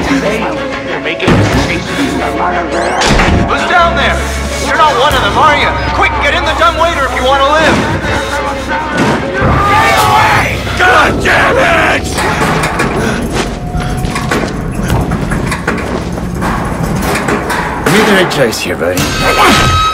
You're making mistakes. Who's down there? You're not one of them, are you? Quick, get in the dumbwaiter if you want to live. Get away! God damn it! You're in the right place here, buddy.